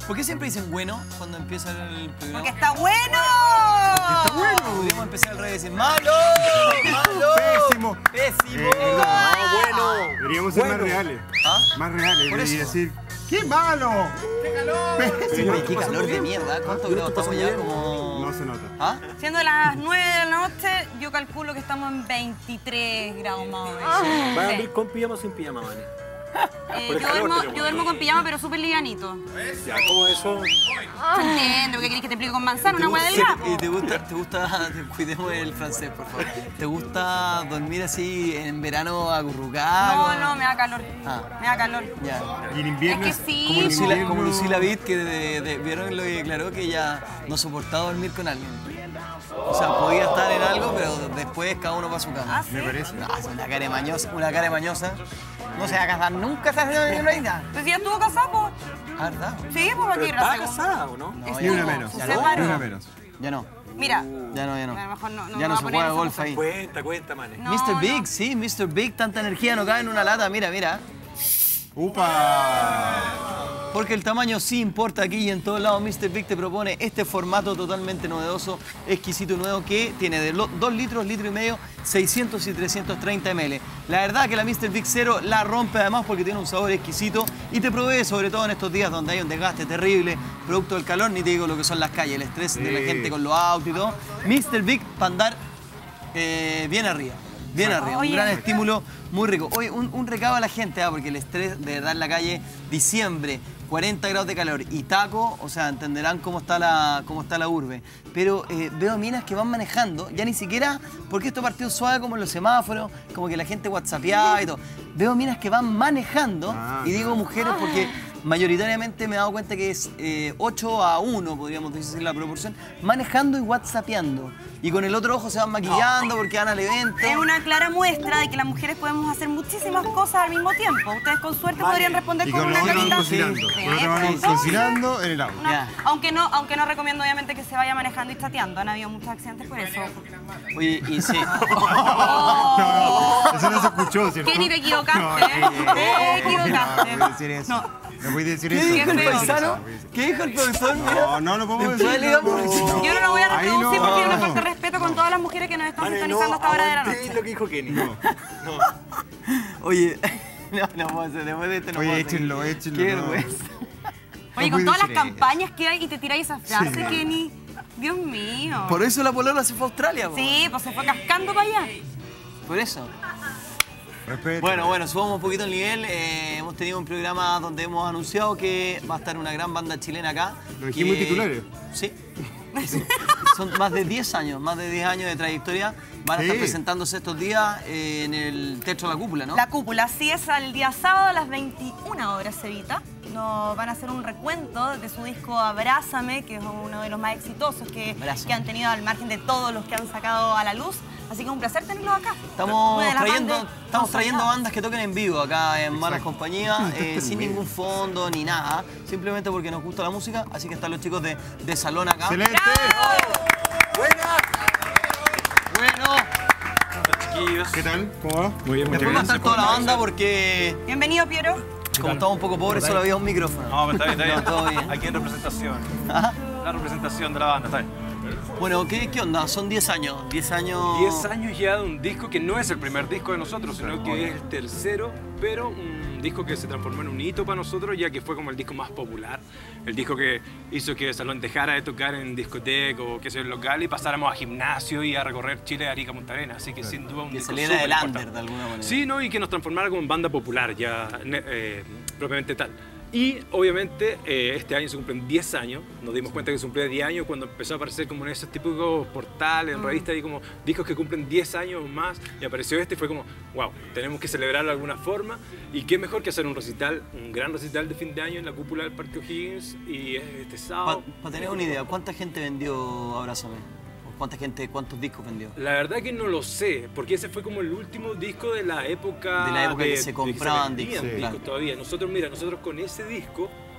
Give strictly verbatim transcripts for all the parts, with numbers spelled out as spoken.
¿Por qué siempre dicen bueno cuando empieza el programa? ¡Porque está bueno! ¡Está bueno! Podríamos empezar al revés y decir ¡malo! ¡Malo! ¡Pésimo! ¡Pésimo! Eh, ¡No, bueno! Deberíamos ser Bueno. más reales. ¿Ah? Más reales. Por Y eso. decir, ¡qué malo! Sí, oye, qué calor de mierda. ¿Cuántos grados estamos ya? Como... No se nota. ¿Ah? Siendo las nueve de la noche, yo calculo que estamos en veintitrés grados más o menos. ¿Vas a Sí. dormir con pijama o sin pijama, Vane? Eh, Por el yo, calor duermo, tenemos. yo duermo con pijama, pero súper livianito. Ya, ¿cómo eso? ¿Se entiende? ¿Qué querés que te explique con manzana? ¿Una hueá del ¿Y gato? te gusta, te gusta, te- cuidemos el francés, por favor. ¿Te gusta dormir así en verano acurrucado? No, no, me da calor. Ah. Me da calor. Ya. Y en invierno Es que sí, como en Lucila, invierno- como Lucila Vitt, que de- de- vieron lo que declaró que ella no soportaba dormir con alguien. O sea, podía estar en algo, pero después cada uno va a su cama. Ah, sí. Me parece. No, es una cara mañosa, una cara mañosa. No se va a casar nunca, se ha en reina. Pues si ya estuvo casado, pues. Ah, ¿verdad? Sí, pues aquí ¿Estaba la segunda. casada o no? No, Estuvo, ya Ni una no. menos. se Ya Ni no. separó. una menos. Ya no. Mira, Ya no, ya no. a lo mejor no, no ya me no voy se a poner juega esa golf cosa. ahí. Cuenta, cuenta, Mane. No, mister no. Big, sí, mister Big, tanta energía no cabe en una lata. Mira, mira. ¡Upa! Porque el tamaño sí importa aquí y en todos lados. mister Big te propone este formato totalmente novedoso, exquisito y nuevo que tiene de dos litros, litro y medio, seiscientos y trescientos treinta mililitros. La verdad que la mister Big Zero la rompe además porque tiene un sabor exquisito y te provee sobre todo en estos días donde hay un desgaste terrible, producto del calor, ni te digo lo que son las calles, el estrés de la Sí. gente con los autos y todo. mister Big para andar eh, bien arriba. Bien arriba, un Oye. gran estímulo, muy rico. Oye, un, un recado a la gente, ah, porque el estrés de verdad en la calle, diciembre, cuarenta grados de calor y taco, o sea, entenderán cómo está la, cómo está la urbe. Pero eh, veo minas que van manejando, ya ni siquiera, porque esto partió suave como en los semáforos, como que la gente whatsappeaba y todo. Veo minas que van manejando, Ah, y digo mujeres porque mayoritariamente me he dado cuenta que es eh, ocho a uno, podríamos decir la proporción, manejando y whatsappeando. Y con el otro ojo se van maquillando porque van al evento. Es una clara muestra de que las mujeres podemos hacer muchísimas cosas al mismo tiempo. Ustedes con suerte Vale. podrían responder Y con con una los otros carita. cocinando. Sí, Con los otros van perfecto. cocinando en el auto. No, Ya. aunque, no, aunque no recomiendo obviamente que se vaya manejando y chateando. Han habido muchos accidentes por eso. Oye, y sí. No, no, eso no se escuchó, ¿cierto? Kenny, te equivocaste, No, ¿eh? eh, Te equivocaste. No, no puedes decir eso. No. No puedes decir ¿Qué eso. dijo el feo. paisano? ¿Qué dijo el profesor? Mira. No, no, no podemos Después decir. le digamos- Yo no lo voy a Ahí reproducir no. porque es una falta de respeto con todas las mujeres que nos están Mane, no sintonizando hasta ahora de la aguanté noche. lo que dijo Kenny. No. Oye, no, no puedo hacer, después de este no Oye, puedo échenlo, seguir. échenlo, Qué no. vergüenza. Oye, No con puede todas las ser campañas que hay y te tiráis esa frase, Kenny. Dios mío. Por eso la polola se fue a Australia, po. Sí, pues se fue cascando para allá. Por eso. Respeto. Bueno, bueno, subamos un poquito el nivel. Eh, hemos tenido un programa donde hemos anunciado que va a estar una gran banda chilena acá. Lo dijimos que- en titulares. Sí. Son más de diez años, más de diez años de trayectoria. Van a estar Sí. presentándose estos días eh, en el Teatro La Cúpula, ¿no? La cúpula, así es, el día sábado a las veintiuna horas, Cevita. Nos van a hacer un recuento de su disco Abrázame, que es uno de los más exitosos que, Abrázame. que han tenido al margen de todos los que han sacado a la luz. Así que es un placer tenerlos acá. Estamos Una de las trayendo, bandas estamos más trayendo sonadas. bandas que toquen en vivo acá en Malas Compañías, eh, sin Bien. ningún fondo ni nada, simplemente porque nos gusta la música, así que están los chicos de, de Salón acá. ¡Excelente! ¡Buena! Bueno, Chiquillos. ¿Qué tal? ¿Cómo va? Muy bien, muchas después va a gracias. estar toda la banda porque Bienvenido, Piero. como estamos un poco pobres solo había un micrófono. No, pero está bien, está bien. No, todo bien. Aquí en representación. Ajá. La representación de la banda, está bien. Bueno, ¿qué, ¿qué onda? Son diez años, diez años... diez años ya de un disco que no es el primer disco de nosotros, sino que es el tercero, pero un disco que se transformó en un hito para nosotros, ya que fue como el disco más popular, el disco que hizo que Salón dejara de tocar en discoteca o que sea el local y pasáramos a gimnasio y a recorrer Chile de Arica a Punta Arenas, así que sin duda un Que disco saliera súper del importante. under de alguna manera. Sí, ¿no? Y que nos transformara como en banda popular ya eh, propiamente tal. Y obviamente eh, este año se cumplen diez años, nos dimos cuenta que se cumplía diez años cuando empezó a aparecer como en esos típicos portales, en revistas y como discos que cumplen diez años o más y apareció este y fue como, wow, tenemos que celebrarlo de alguna forma y qué mejor que hacer un recital, un gran recital de fin de año en la cúpula del Parque O'Higgins y este sábado. Para tener una idea, ¿cuánta gente vendió Abrázame? ¿O cuánta gente, cuántos discos vendió? La verdad que no lo sé, porque ese fue como el último disco de la época... De la época que se de compraban vendían discos, discos claro. todavía. Nosotros, mira, nosotros con ese disco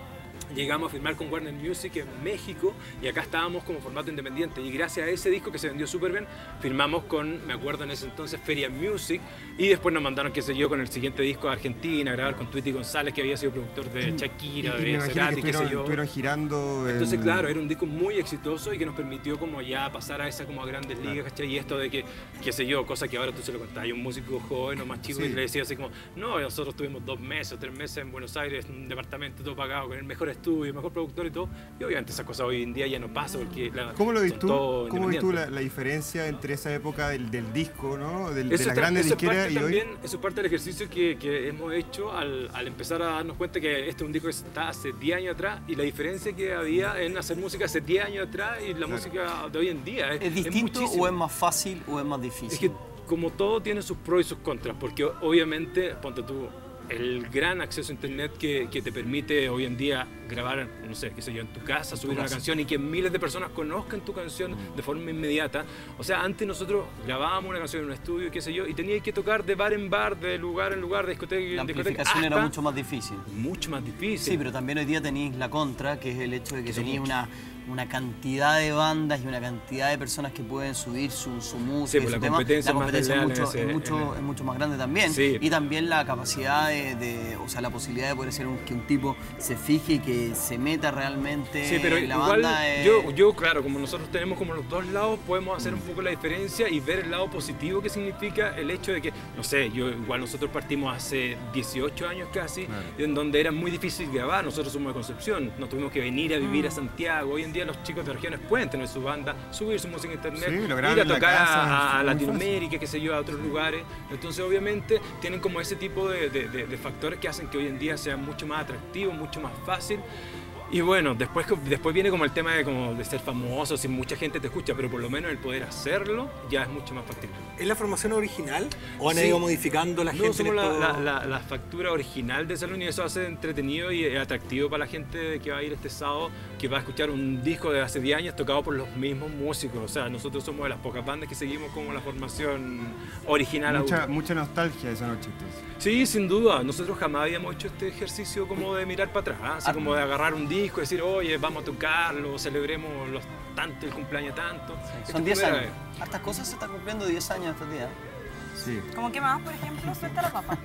llegamos a firmar con Warner Music en México y acá estábamos como formato independiente y gracias a ese disco que se vendió súper bien firmamos con, me acuerdo en ese entonces, Feria Music y después nos mandaron, qué sé yo, con el siguiente disco a Argentina a grabar con Tweety González, que había sido productor de Shakira, y, y de Cerati, qué sé yo. Estuvieron girando. Entonces en... claro, era un disco muy exitoso y que nos permitió como ya pasar a esa como a grandes ligas, claro. ¿Cachai? Y esto de que, qué sé yo, cosa que ahora tú se lo contás, hay un músico joven o más chico, sí, y le decía así como, no, nosotros tuvimos dos meses o tres meses en Buenos Aires, en un departamento todo pagado, con el mejor estudio, el mejor productor y todo, y obviamente esas cosas hoy en día ya no pasan porque la, ¿Cómo lo ves tú? ¿Cómo ves tú la, la la diferencia entre esa época del, del disco, ¿no? Del, eso de las está, grandes eso disqueras y también, hoy? Eso es parte del ejercicio que, que hemos hecho al, al empezar a darnos cuenta que este es un disco que está hace diez años atrás y la diferencia que había en hacer música hace diez años atrás y la claro. música de hoy en día. ¿Es, ¿Es distinto es o es más fácil o es más difícil? Es que como todo tiene sus pros y sus contras, porque obviamente, ponte tú, el gran acceso a internet que, que te permite hoy en día grabar, no sé, qué sé yo, en tu casa, subir una canción y que miles de personas conozcan tu canción de forma inmediata. O sea, antes nosotros grabábamos una canción en un estudio, qué sé yo, y tenías que tocar de bar en bar, de lugar en lugar, de discoteca en discoteca. La amplificación era mucho más difícil. Mucho más difícil. Sí, pero también hoy día tenéis la contra, que es el hecho de que tenéis una... una cantidad de bandas y una cantidad de personas que pueden subir su, su música, sí, pues su la tema. competencia, la competencia es, mucho, ese, es, mucho, es mucho más grande también. Sí. Y también la capacidad de, de, o sea, la posibilidad de poder ser un, que un tipo se fije y que se meta realmente sí, pero en la igual banda. Eh... Yo, yo, claro, como nosotros tenemos como los dos lados, podemos hacer un poco la diferencia y ver el lado positivo que significa el hecho de que, no sé, yo igual nosotros partimos hace dieciocho años casi, claro. en donde era muy difícil grabar. Nosotros somos de Concepción, nos tuvimos que venir a vivir mm. a Santiago. Hoy en día los chicos de regiones pueden tener su banda, subir su música en internet, sí, ir a tocar casa, a, a Latinoamérica, qué sé yo, a otros lugares. Entonces obviamente tienen como ese tipo de, de, de, de factores que hacen que hoy en día sea mucho más atractivo, mucho más fácil. Y bueno, después, después viene como el tema de, como de ser famoso, si mucha gente te escucha, pero por lo menos el poder hacerlo ya es mucho más factible. ¿Es la formación original o han sí. ido modificando la no, gente? Somos en esto... la, la, la, la factura original de Salón y eso hace entretenido y atractivo para la gente que va a ir este sábado, que va a escuchar un disco de hace diez años tocado por los mismos músicos. O sea, nosotros somos de las pocas bandas que seguimos como la formación original. Mucha, mucha nostalgia esa noche. Entonces. Sí, sin duda. Nosotros jamás habíamos hecho este ejercicio como de mirar para atrás, ¿eh? Así como de agarrar un disco y decir, oye, vamos a tocarlo, celebremos los tanto, el cumpleaños tanto. Sí, son diez años. Hartas cosas se están cumpliendo diez años estos días. Sí. ¿Cómo qué más, por ejemplo? Suelta la papa.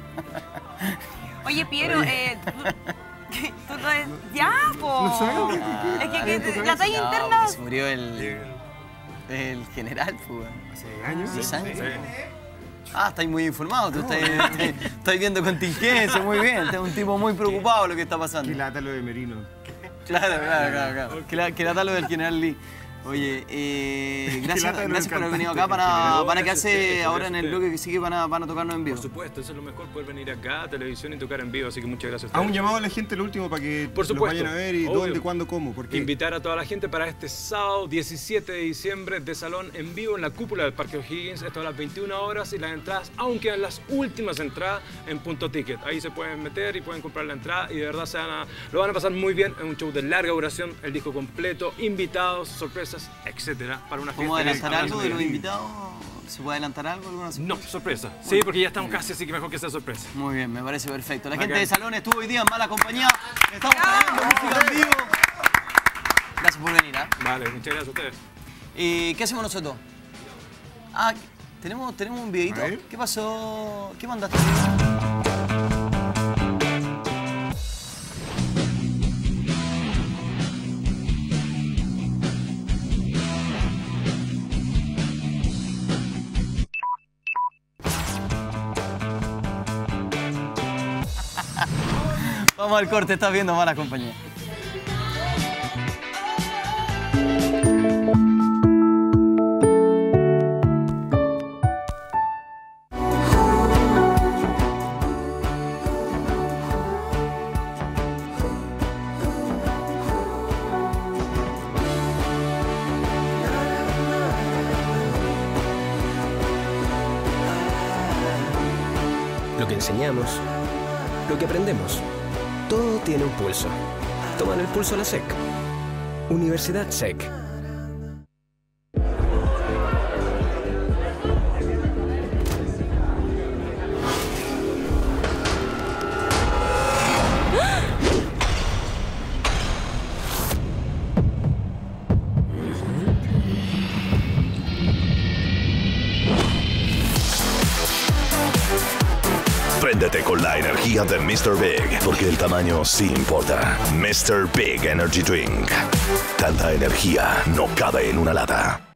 Oye, Piero, Oye. eh... Tú no es... ¡Ya, po! No sabes es que, que la talla no, interna... Se murió el, el general, pues. ¿Hace años? ¿Diez años? Sí. Ah, estáis muy informados, tú estáis, estáis, estáis viendo contingencia, muy bien. Usted es un tipo muy preocupado de lo que está pasando. Qué lata lo de Merino. Claro, claro, claro. claro. Qué, la, qué lata lo del general Lee. Oye, eh, gracias, gracias por haber venido acá. Para, para que hace ahora en el bloque que sigue van a, van a tocarnos en vivo. Por supuesto, eso es lo mejor, poder venir acá a televisión y tocar en vivo, así que muchas gracias. ¿Haz un llamado a la gente lo último para que por supuesto, los vayan a ver y obvio. dónde, cuándo, cómo? Porque... Invitar a toda la gente para este sábado diecisiete de diciembre de Salón en vivo en la cúpula del Parque O'Higgins, esto a las veintiuna horas y las entradas, aunque quedan las últimas entradas en Punto Ticket. Ahí se pueden meter y pueden comprar la entrada y de verdad se van a, lo van a pasar muy bien. Es un show de larga duración, el disco completo, invitados, sorpresas, etcétera. Para una fiesta. ¿Podemos adelantar algo de los invitados? ¿Se puede adelantar algo? ¿Alguna sorpresa? No, sorpresa. Sí, porque ya estamos casi, así que mejor que sea sorpresa. Muy bien, me parece perfecto. La Bacán. gente de Salón estuvo hoy día en Mala Compañía. Estamos grabando música en vivo. Gracias por venir, ¿eh? Vale, muchas gracias a ustedes. Eh, ¿Qué hacemos nosotros? Ah, ¿tenemos, tenemos un videito. ¿Qué pasó? ¿Qué mandaste? Vamos al corte, estás viendo Mala Compañía. Lo que enseñamos, lo que aprendemos, todo tiene un pulso. Toman el pulso a la S E C. Universidad S E C. Préndete con la energía de mister Big, porque el tamaño sí importa. mister Big Energy Drink. Tanta energía no cabe en una lata.